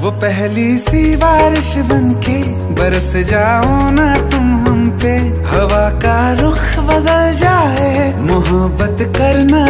वो पहली सी बारिश बनके बरस जाओ ना तुम हम पे, हवा का रुख बदल जाए, मोहब्बत करना